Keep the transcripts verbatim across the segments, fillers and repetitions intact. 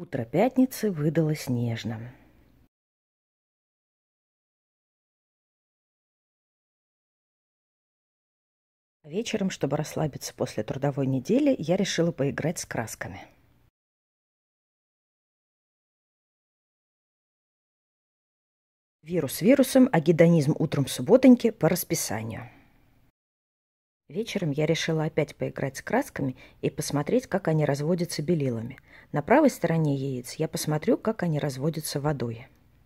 Утро пятницы выдалось нежным. Вечером, чтобы расслабиться после трудовой недели, я решила поиграть с красками. Вирус вирусом, а гедонизм утром субботоньки по расписанию. Вечером я решила опять поиграть с красками и посмотреть, как они разводятся белилами. На правой стороне яиц я посмотрю, как они разводятся водой.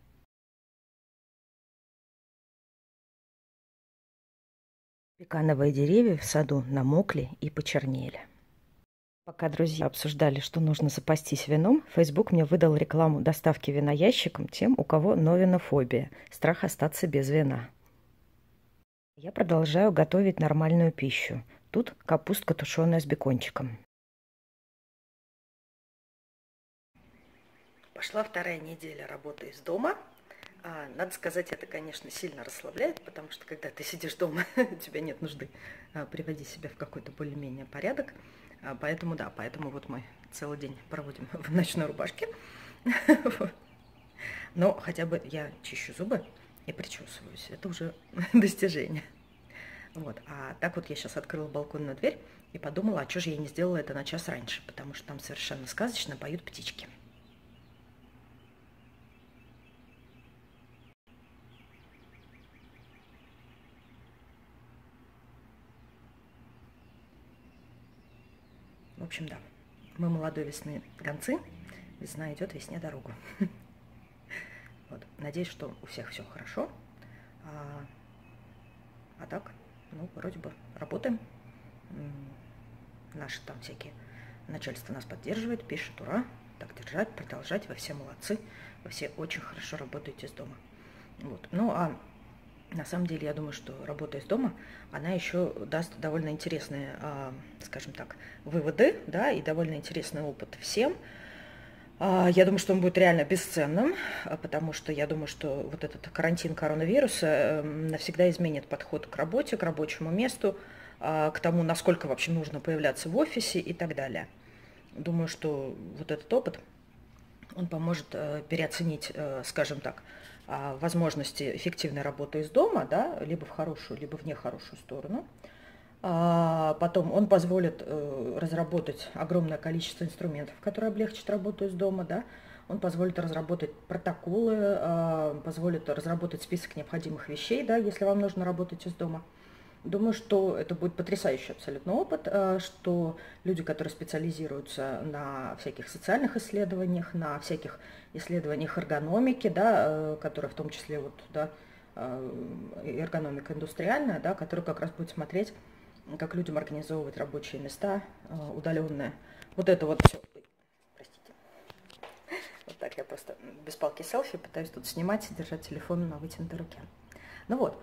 Пекановые деревья в саду намокли и почернели. Пока друзья обсуждали, что нужно запастись вином, Facebook мне выдал рекламу доставки вина ящиком тем, у кого новинофобия, страх остаться без вина. Я продолжаю готовить нормальную пищу. Тут капустка тушеная с бекончиком. Пошла вторая неделя работы из дома. А, надо сказать, это, конечно, сильно расслабляет, потому что когда ты сидишь дома, у тебя нет нужды а, приводить себя в какой-то более-менее порядок. А, поэтому, да, поэтому вот мы целый день проводим в ночной рубашке. Но хотя бы я чищу зубы и причесываюсь. Это уже достижение. Вот. А так вот я сейчас открыла балконную дверь и подумала, а что же я не сделала это на час раньше, потому что там совершенно сказочно поют птички. В общем, да, мы молодой весны гонцы, весна идет, весне дорогу. Вот. Надеюсь, что у всех все хорошо. А, а так, ну, вроде бы работаем. Наши там всякие начальство нас поддерживает, пишет, ура, так держать, продолжать, вы все молодцы, вы все очень хорошо работаете из дома. Вот. Ну, а на самом деле, я думаю, что работа из дома, она еще даст довольно интересные, скажем так, выводы, да, и довольно интересный опыт всем. Я думаю, что он будет реально бесценным, потому что я думаю, что вот этот карантин коронавируса навсегда изменит подход к работе, к рабочему месту, к тому, насколько вообще нужно появляться в офисе и так далее. Думаю, что вот этот опыт, он поможет переоценить, скажем так, возможности эффективной работы из дома, да, либо в хорошую, либо в нехорошую сторону. А потом он позволит э, разработать огромное количество инструментов, которые облегчат работу из дома, да. Он позволит разработать протоколы, э, позволит разработать список необходимых вещей, да, если вам нужно работать из дома. Думаю, что это будет потрясающий абсолютно опыт, э, что люди, которые специализируются на всяких социальных исследованиях, на всяких исследованиях эргономики, да, э, которые в том числе вот, да, э, эргономика индустриальная, да, которая как раз будет смотреть, как людям организовывать рабочие места, удаленные. Вот это вот все. Простите. Вот так я просто без палки селфи пытаюсь тут снимать, держать телефон на вытянутой руке. Ну вот.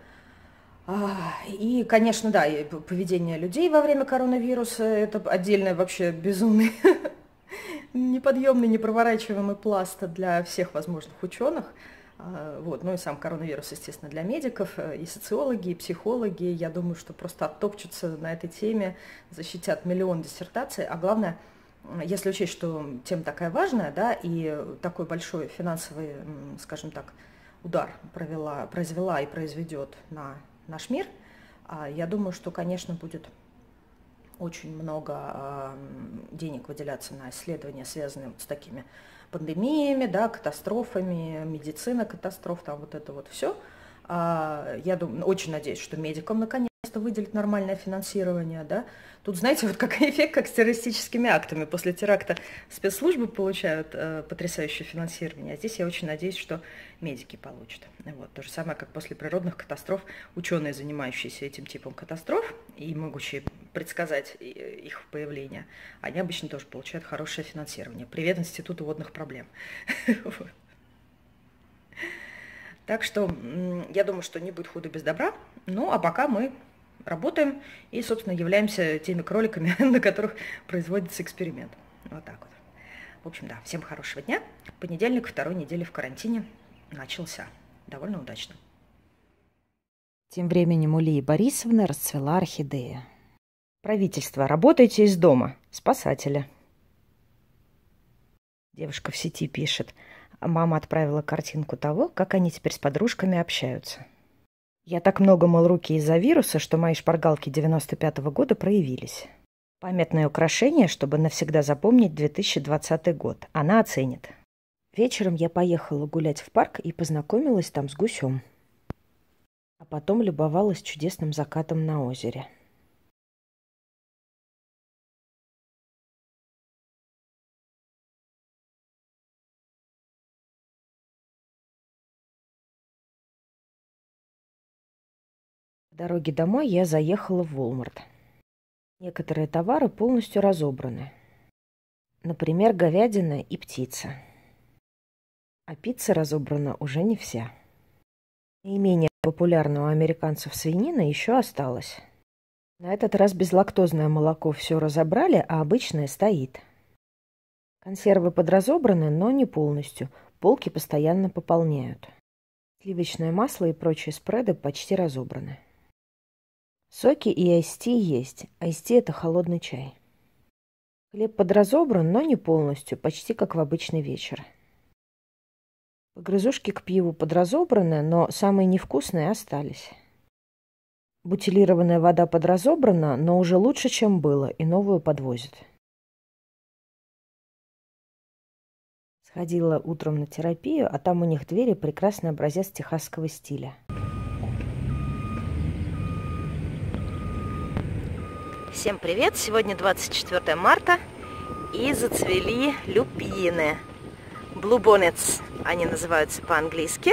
И, конечно, да, поведение людей во время коронавируса – это отдельный вообще безумный, неподъемный, непроворачиваемый пласт для всех возможных ученых. Вот. Ну и сам коронавирус, естественно, для медиков, и социологи, и психологи. Я думаю, что просто оттопчутся на этой теме, защитят миллион диссертаций. А главное, если учесть, что тема такая важная, да, и такой большой финансовый, скажем так, удар провела, произвела и произведет на наш мир, я думаю, что, конечно, будет очень много денег выделяться на исследования, связанные с такими пандемиями, да, катастрофами, медицина катастроф, там вот это вот все. Я думаю, очень надеюсь, что медикам наконец-то выделят нормальное финансирование, да. Тут, знаете, вот как эффект, как с террористическими актами. После теракта спецслужбы получают э, потрясающее финансирование, а здесь я очень надеюсь, что медики получат. Вот. То же самое, как после природных катастроф, ученые, занимающиеся этим типом катастроф и могущие предсказать их появление, они обычно тоже получают хорошее финансирование. Привет Институту водных проблем. Так что я думаю, что не будет худа без добра. Ну, а пока мы работаем и, собственно, являемся теми кроликами, на которых производится эксперимент. Вот так вот. В общем, да, всем хорошего дня. Понедельник второй недели в карантине начался. Довольно удачно. Тем временем у Лии Борисовны расцвела орхидея. Правительство, работайте из дома. Спасатели. Девушка в сети пишет. А мама отправила картинку того, как они теперь с подружками общаются. Я так много мыл руки из-за вируса, что мои шпаргалки девяносто пятого года проявились. Памятное украшение, чтобы навсегда запомнить две тысячи двадцатый год. Она оценит. Вечером я поехала гулять в парк и познакомилась там с гусем. А потом любовалась чудесным закатом на озере. По дороге домой я заехала в Walmart. Некоторые товары полностью разобраны. Например, говядина и птица. А пицца разобрана уже не вся. Наименее популярная у американцев свинина еще осталась. На этот раз безлактозное молоко все разобрали, а обычное стоит. Консервы подразобраны, но не полностью. Полки постоянно пополняют. Сливочное масло и прочие спреды почти разобраны. Соки и айсти есть. Айсти – это холодный чай. Хлеб подразобран, но не полностью, почти как в обычный вечер. Погрызушки к пиву подразобраны, но самые невкусные остались. Бутилированная вода подразобрана, но уже лучше, чем было, и новую подвозят. Сходила утром на терапию, а там у них двери прекрасный образец техасского стиля. Всем привет! Сегодня двадцать четвёртое марта, и зацвели люпины. Blue Bonnets они называются по-английски.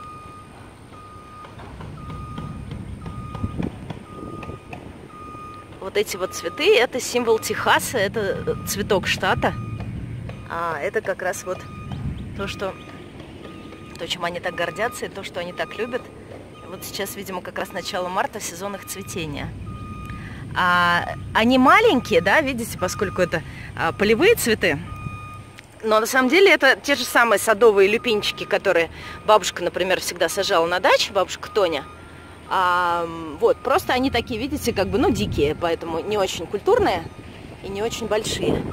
Вот эти вот цветы – это символ Техаса, это цветок штата. А это как раз вот то, что, то, чем они так гордятся, и то, что они так любят. И вот сейчас, видимо, как раз начало марта, сезон их цветения. А, они маленькие, да, видите, поскольку это а, полевые цветы. Но на самом деле это те же самые садовые люпинчики, которые бабушка, например, всегда сажала на даче, бабушка Тоня. А, вот, просто они такие, видите, как бы, ну, дикие, поэтому не очень культурные и не очень большие.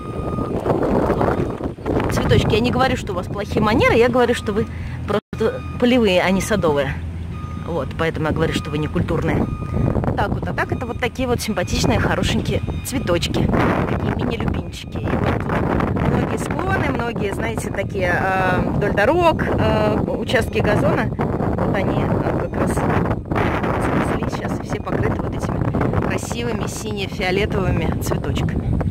Цветочки, я не говорю, что у вас плохие манеры, я говорю, что вы просто полевые, а не садовые. Вот, поэтому я говорю, что вы не культурные. Вот так вот, а так это вот такие вот симпатичные, хорошенькие цветочки, такие мини-люпинчики. И вот многие склоны, многие, знаете, такие э, вдоль дорог, э, участки газона, вот они э, как раз цветли сейчас, и все покрыты вот этими красивыми сине-фиолетовыми цветочками.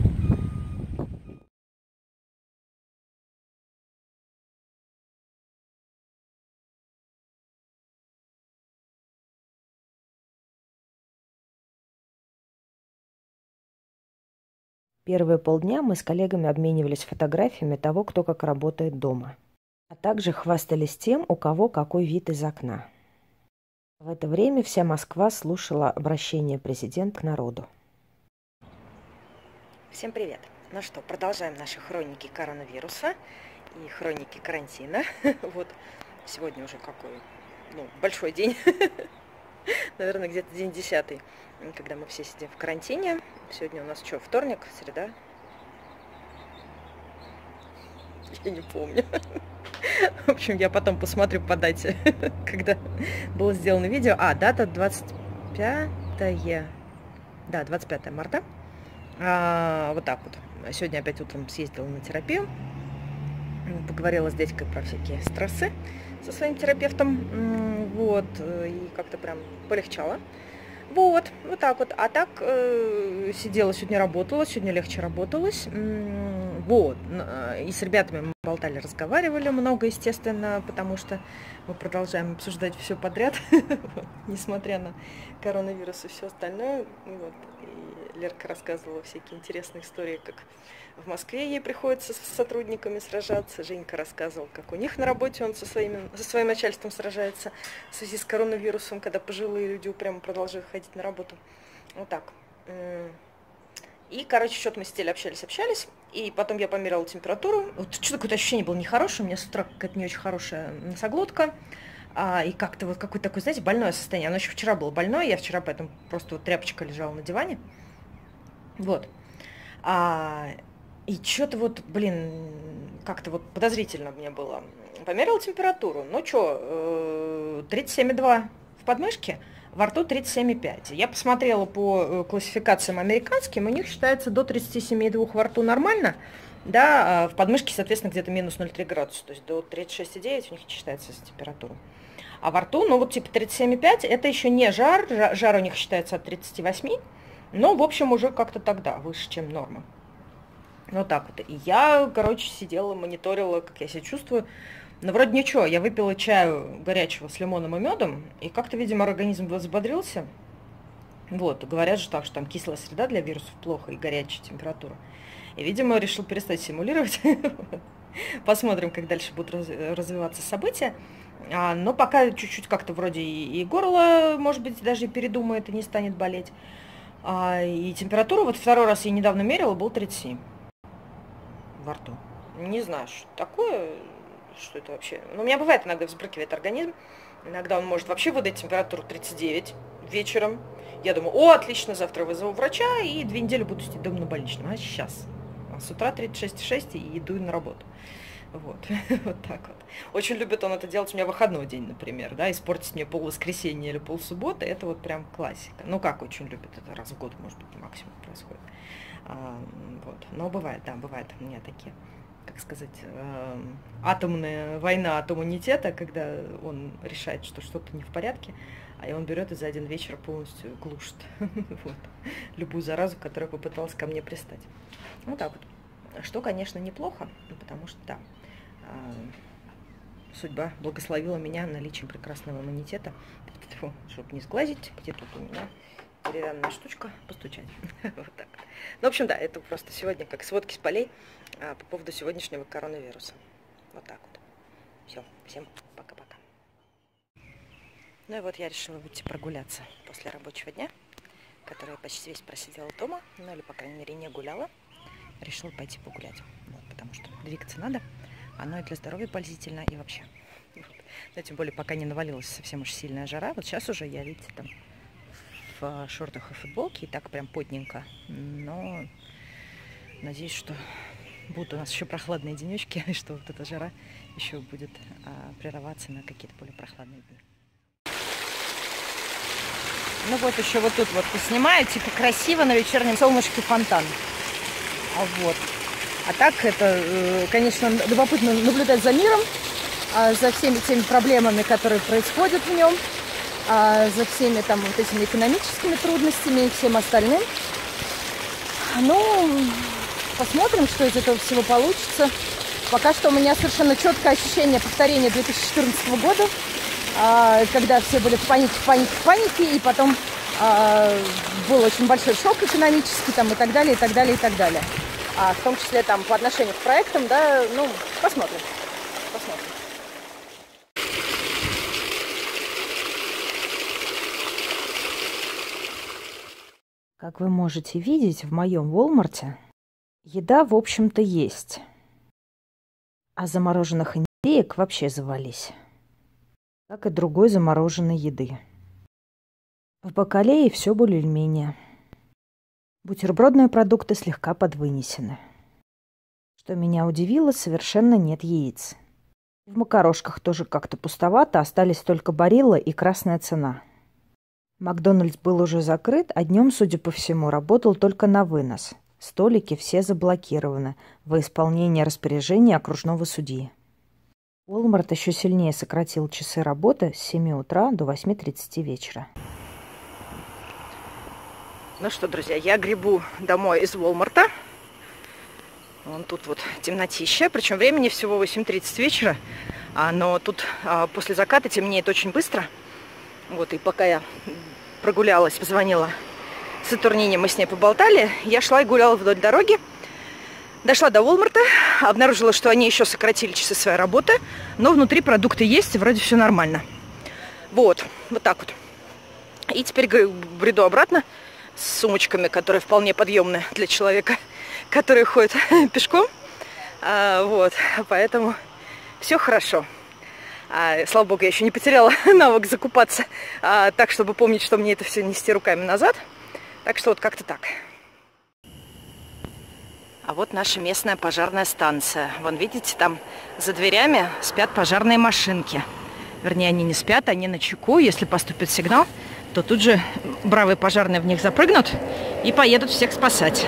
Первые полдня мы с коллегами обменивались фотографиями того, кто как работает дома, а также хвастались тем, у кого какой вид из окна. В это время вся Москва слушала обращение президента к народу. Всем привет! Ну что, продолжаем наши хроники коронавируса и хроники карантина. Вот сегодня уже какой, ну, большой день. Наверное, где-то день десятый, когда мы все сидим в карантине. Сегодня у нас что, вторник, среда? Я не помню. В общем, я потом посмотрю по дате, когда было сделано видео. А, дата двадцать пятое. Да, двадцать пятое марта. А, вот так вот. Сегодня опять утром съездила на терапию. Поговорила с дядькой про всякие стрессы со своим терапевтом, вот, и как-то прям полегчало. Вот, вот так вот. А так э, сидела, сегодня работала, сегодня легче работалось. Вот, и с ребятами мы болтали, разговаривали много, естественно, потому что мы продолжаем обсуждать все подряд, несмотря на коронавирус и все остальное. Вот. И Лерка рассказывала всякие интересные истории, как в Москве ей приходится с сотрудниками сражаться. Женька рассказывал, как у них на работе он со, своими, со своим начальством сражается в связи с коронавирусом, когда пожилые люди прямо продолжают ходить на работу. Вот так. И, короче, что-то мы сидели, общались, общались. И потом я померила температуру. Вот что-то какое-то ощущение было нехорошее. У меня с утра какая-то не очень хорошая носоглотка. А, и как-то вот какое-то такое, знаете, больное состояние. Оно еще вчера было больное. Я вчера поэтому просто вот тряпочка лежала на диване. Вот. А, И что-то вот, блин, как-то вот подозрительно мне было. Померила температуру. Ну что, тридцать семь и два в подмышке, во рту тридцать семь и пять. Я посмотрела по классификациям американским, у них считается до тридцати семи и двух во рту нормально, да, а в подмышке, соответственно, где-то минус ноль целых три градуса, то есть до тридцати шести и девяти у них считается температура. А во рту, ну вот типа тридцать семь и пять, это еще не жар, жар у них считается от тридцати восьми, но, в общем, уже как-то тогда выше, чем норма. Вот так вот. И я, короче, сидела, мониторила, как я себя чувствую. Но вроде ничего, я выпила чаю горячего с лимоном и медом, и как-то, видимо, организм взбодрился. Вот, говорят же так, что там кислая среда для вирусов плохо и горячая температура. И, видимо, решил перестать симулировать. Посмотрим, как дальше будут развиваться события. Но пока чуть-чуть как-то вроде и горло, может быть, даже и передумает и не станет болеть. И температура, вот второй раз я недавно мерила, был тридцать семь во рту. Не знаю, что такое, что это вообще. Но у меня бывает иногда взбрыкивает организм. Иногда он может вообще выдать температуру тридцать девять вечером. Я думаю, о, отлично, завтра вызову врача и две недели буду сидеть дома на больничном. А сейчас? А с утра тридцать шесть и шесть и иду на работу. Вот, вот так вот. Очень любит он это делать у меня в выходной день, например, да, испортить мне пол воскресенья или пол субботы, это вот прям классика. Ну, как очень любит, это раз в год, может быть, максимум происходит. А, вот, но бывает, да, бывает у меня такие, как сказать, э, атомная война от иммунитета, когда он решает, что что-то не в порядке, а он берет и за один вечер полностью глушит вот, любую заразу, которая попыталась ко мне пристать. Вот так вот. Что, конечно, неплохо, потому что, да, судьба благословила меня наличием прекрасного иммунитета, чтобы не сглазить, где тут у меня деревянная штучка, постучать. Вот так. Ну, в общем, да, это просто сегодня как сводки с полей а, по поводу сегодняшнего коронавируса. Вот так вот. Все, всем пока-пока. Ну и вот я решила выйти прогуляться после рабочего дня, который я почти весь просидела дома, ну или, по крайней мере, не гуляла. Решила пойти погулять, вот, потому что двигаться надо, оно и для здоровья пользительно, и вообще. Вот. Но тем более, пока не навалилась совсем уж сильная жара, вот сейчас уже я, видите, там в шортах и футболке, и так прям потненько, но надеюсь, что будут у нас еще прохладные денечки, и что вот эта жара еще будет а, прерываться на какие-то более прохладные дни. Ну вот еще вот тут вот поснимаю, типа красиво на вечернем солнышке фонтан. А вот. А так это, конечно, любопытно наблюдать за миром, за всеми теми проблемами, которые происходят в нем, за всеми там вот этими экономическими трудностями и всем остальным. Ну, посмотрим, что из этого всего получится. Пока что у меня совершенно четкое ощущение повторения две тысячи четырнадцатого года, когда все были в панике, в панике, в панике, и потом был очень большой шок экономический там, и так далее, и так далее, и так далее. А в том числе там по отношению к проектам, да, ну, посмотрим. Посмотрим. Как вы можете видеть, в моем Walmart'е еда, в общем-то, есть. А замороженных индейок вообще завались. Как и другой замороженной еды. В бакалее все более-менее. Бутербродные продукты слегка подвынесены. Что меня удивило, совершенно нет яиц. В макарошках тоже как-то пустовато, остались только Барилла и красная цена. Макдональдс был уже закрыт, а днем, судя по всему, работал только на вынос. Столики все заблокированы во исполнение распоряжения окружного судьи. Walmart еще сильнее сократил часы работы с семи утра до восьми тридцати вечера. Ну что, друзья, я гребу домой из Walmart'а. Вон тут вот темнотища, причем времени всего восемь тридцать вечера, но тут после заката темнеет очень быстро. Вот, и пока я прогулялась, позвонила Сатурнине, мы с ней поболтали, я шла и гуляла вдоль дороги. Дошла до Walmart'а, обнаружила, что они еще сократили часы своей работы, но внутри продукты есть, и вроде все нормально. Вот, вот так вот. И теперь бреду обратно с сумочками, которые вполне подъемные для человека, который ходит пешком. А, вот, поэтому все хорошо. А, слава богу, я еще не потеряла навык закупаться, а, так, чтобы помнить, что мне это все нести руками назад. Так что вот как-то так. А вот наша местная пожарная станция. Вон, видите, там за дверями спят пожарные машинки. Вернее, они не спят, они на чеку. Если поступит сигнал, то тут же бравые пожарные в них запрыгнут и поедут всех спасать.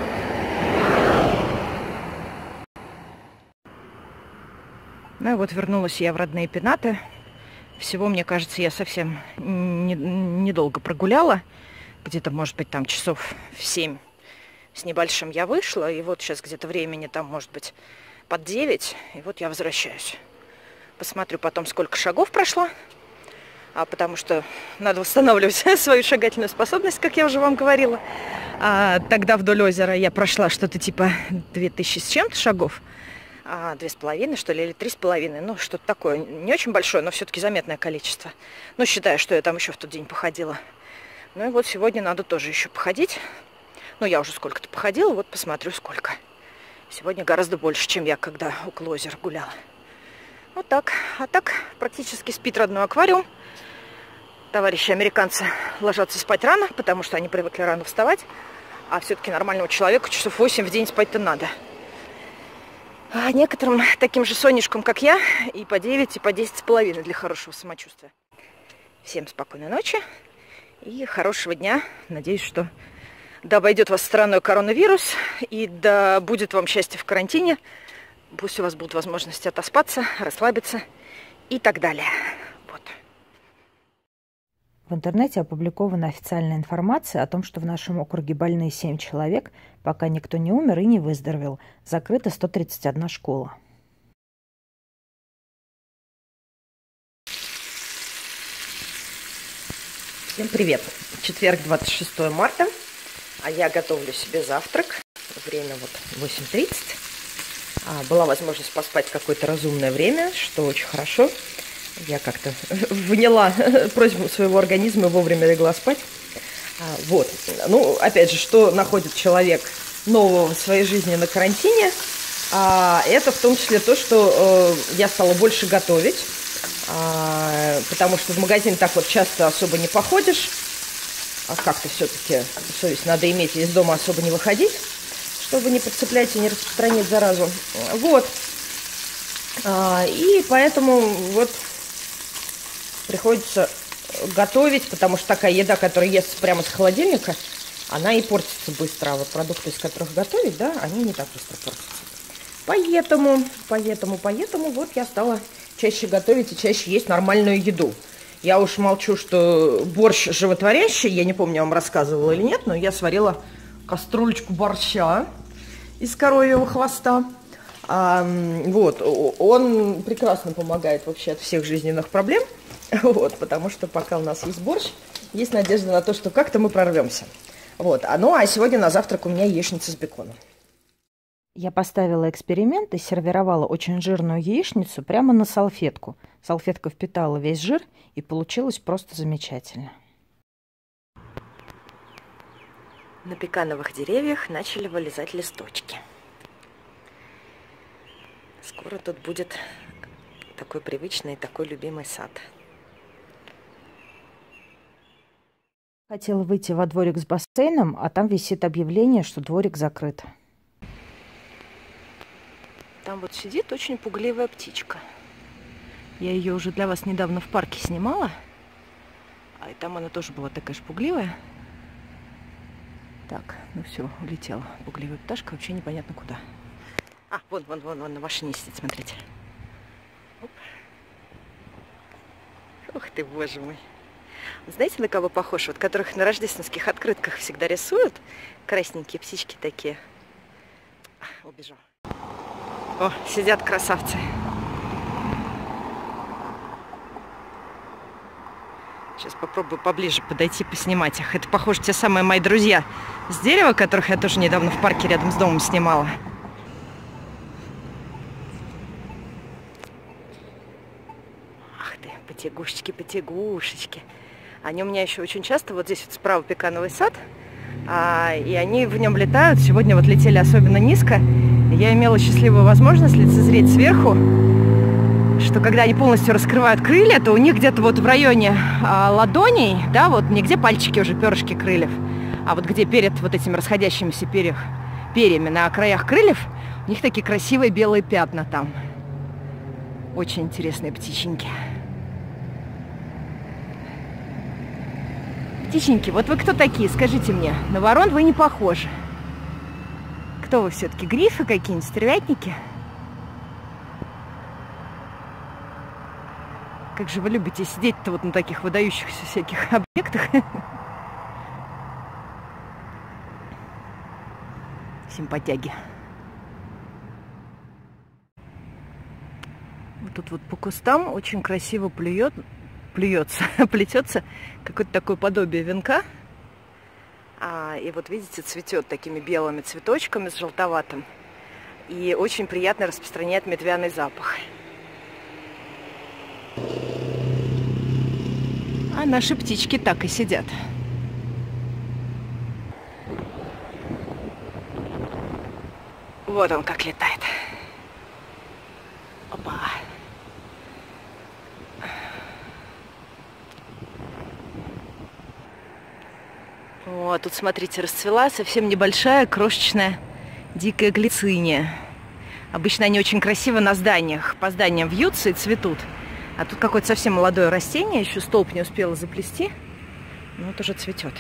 Ну и вот вернулась я в родные Пенаты. Всего, мне кажется, я совсем недолго не прогуляла. Где-то, может быть, там часов в семь с небольшим я вышла. И вот сейчас где-то времени там, может быть, под девять. И вот я возвращаюсь. Посмотрю потом, сколько шагов прошло. А потому что надо восстанавливать свою шагательную способность, как я уже вам говорила. А тогда вдоль озера я прошла что-то типа две тысячи с чем-то шагов. А, две с половиной, что ли, или три с половиной. Ну, что-то такое. Не очень большое, но все-таки заметное количество. Ну, считаю, что я там еще в тот день походила. Ну и вот сегодня надо тоже еще походить. Ну, я уже сколько-то походила, вот посмотрю, сколько. Сегодня гораздо больше, чем я, когда около озера гуляла. Вот так. А так практически спит родной аквариум. Товарищи американцы ложатся спать рано, потому что они привыкли рано вставать. А все-таки нормальному человеку часов восемь в день спать-то надо. А некоторым таким же сонишкам, как я, и по девять, и по десять с половиной для хорошего самочувствия. Всем спокойной ночи и хорошего дня. Надеюсь, что да обойдет вас стороной коронавирус, и да будет вам счастье в карантине. Пусть у вас будут возможности отоспаться, расслабиться и так далее. Вот. В интернете опубликована официальная информация о том, что в нашем округе больные семь человек, пока никто не умер и не выздоровел. Закрыта сто тридцать одна школа. Всем привет! Четверг, двадцать шестое марта, а я готовлю себе завтрак. Время вот восемь тридцать. А, была возможность поспать какое-то разумное время, что очень хорошо. Я как-то вняла просьбу своего организма и вовремя легла спать. А, вот. Ну, опять же, что находит человек нового в своей жизни на карантине, а, это в том числе то, что э, я стала больше готовить, а, потому что в магазин так вот часто особо не походишь, а как-то все-таки совесть надо иметь, и из дома особо не выходить, чтобы не подцеплять и не распространять заразу. Вот. А, и поэтому вот приходится готовить, потому что такая еда, которая естся прямо с холодильника, она и портится быстро. А вот продукты, из которых готовить, да, они не так быстро портятся. Поэтому, поэтому, поэтому вот я стала чаще готовить и чаще есть нормальную еду. Я уж молчу, что борщ животворящий, я не помню, я вам рассказывала или нет, но я сварила кастрюлечку борща из коровьего хвоста. А, вот, он прекрасно помогает вообще от всех жизненных проблем. Вот, потому что пока у нас есть борщ, есть надежда на то, что как-то мы прорвемся. Вот, а, ну а сегодня на завтрак у меня яичница с беконом. Я поставила эксперимент и сервировала очень жирную яичницу прямо на салфетку. Салфетка впитала весь жир, и получилось просто замечательно. На пекановых деревьях начали вылезать листочки. Скоро тут будет такой привычный, такой любимый сад. Хотела выйти во дворик с бассейном, а там висит объявление, что дворик закрыт. Там вот сидит очень пугливая птичка. Я ее уже для вас недавно в парке снимала. А и там она тоже была такая же пугливая. Так, ну все, улетела пугливая пташка, вообще непонятно куда. А, вон, вон, вон, вон на машине сидит, смотрите. Оп. Ух ты, боже мой. Знаете, на кого похож? Вот которых на рождественских открытках всегда рисуют. Красненькие птички такие. А, убежал. О, сидят красавцы. Сейчас попробую поближе подойти, поснимать их. Это, похоже, те самые мои друзья с дерева, которых я тоже недавно в парке рядом с домом снимала. Ах ты, потягушечки, потягушечки. Они у меня еще очень часто, вот здесь вот справа пекановый сад, а, и они в нем летают. Сегодня вот летели особенно низко. Я имела счастливую возможность лицезреть сверху, что когда они полностью раскрывают крылья, то у них где-то вот в районе а, ладоней, да, вот не где пальчики уже, перышки крыльев, а вот где перед вот этими расходящимися перьев, перьями на краях крыльев. У них такие красивые белые пятна там. Очень интересные птиченьки. Птиченьки, вот вы кто такие, скажите мне? На ворон вы не похожи. Кто вы все-таки? Грифы какие-нибудь, стервятники? Как же вы любите сидеть-то вот на таких выдающихся всяких объектах. Симпатяги. Вот тут вот по кустам очень красиво плюет, плюется, плетется какое-то такое подобие венка. А, и вот видите, цветет такими белыми цветочками с желтоватым. И очень приятно распространяет медвяный запах. А наши птички так и сидят. Вот он как летает. Опа. О, тут, смотрите, расцвела совсем небольшая, крошечная, дикая глициния. Обычно они очень красиво на зданиях, по зданиям вьются и цветут. А тут какое-то совсем молодое растение, еще столб не успела заплести, но вот уже цветет.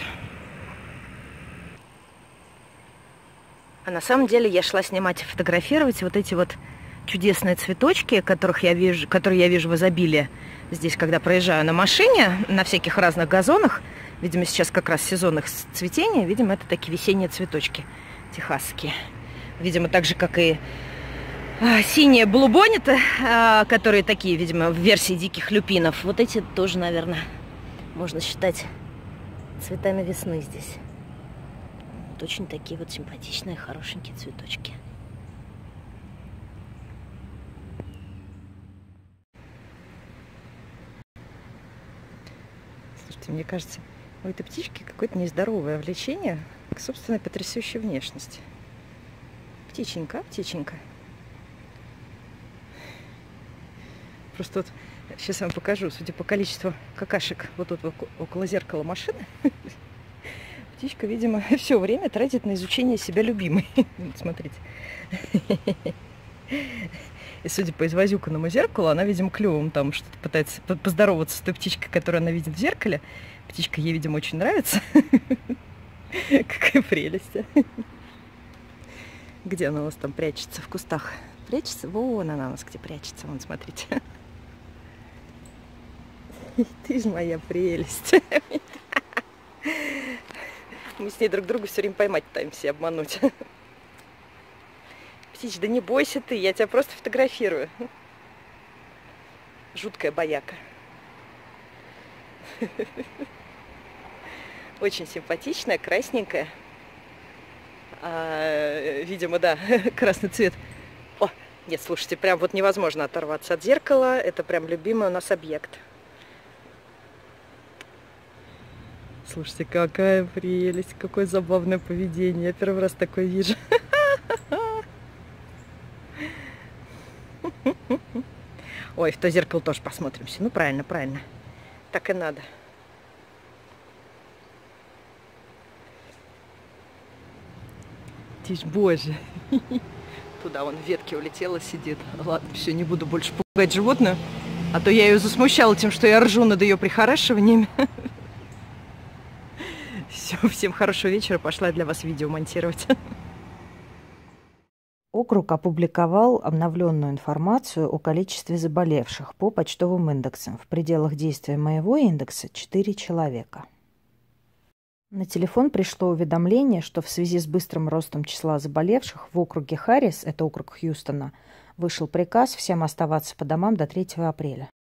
А на самом деле я шла снимать и фотографировать вот эти вот чудесные цветочки, которых я вижу, которые я вижу в изобилии здесь, когда проезжаю на машине, на всяких разных газонах. Видимо, сейчас как раз сезон их цветения. Видимо, это такие весенние цветочки техасские. Видимо, так же, как и а, синие блубониты, а, которые такие, видимо, в версии диких люпинов. Вот эти тоже, наверное, можно считать цветами весны здесь. Вот очень такие вот симпатичные, хорошенькие цветочки. Слушайте, мне кажется, у этой птички какое-то нездоровое влечение к собственной потрясающей внешности. Птиченька, птиченька. Просто вот сейчас я вам покажу, судя по количеству какашек вот тут около зеркала машины, птичка, видимо, все время тратит на изучение себя любимой. Смотрите. И судя по извозюканному зеркалу, она, видимо, клювом там что-то пытается поздороваться с той птичкой, которую она видит в зеркале. Птичка ей, видимо, очень нравится. Какая прелесть. Где она у вас там прячется? В кустах прячется? Вон она у нас где прячется. Вон, смотрите. Ты ж моя прелесть. Мы с ней друг друга все время поймать пытаемся и обмануть. Птич, да не бойся ты, я тебя просто фотографирую. Жуткая бояка. Очень симпатичная, красненькая. А, видимо, да, красный цвет. О, нет, слушайте, прям вот невозможно оторваться от зеркала. Это прям любимый у нас объект. Слушайте, какая прелесть, какое забавное поведение. Я первый раз такое вижу. Ой, в то зеркало тоже посмотримся. Ну, правильно, правильно. Так и надо. Тишь, боже. Туда вон в ветке улетела, сидит. Ладно, все, не буду больше пугать животное. А то я ее засмущала тем, что я ржу над ее прихорашиваниями. Все, всем хорошего вечера. Пошла для вас видео монтировать. Округ опубликовал обновленную информацию о количестве заболевших по почтовым индексам. В пределах действия моего индекса четыре человека. На телефон пришло уведомление, что в связи с быстрым ростом числа заболевших в округе Харрис, это округ Хьюстона, вышел приказ всем оставаться по домам до третьего апреля.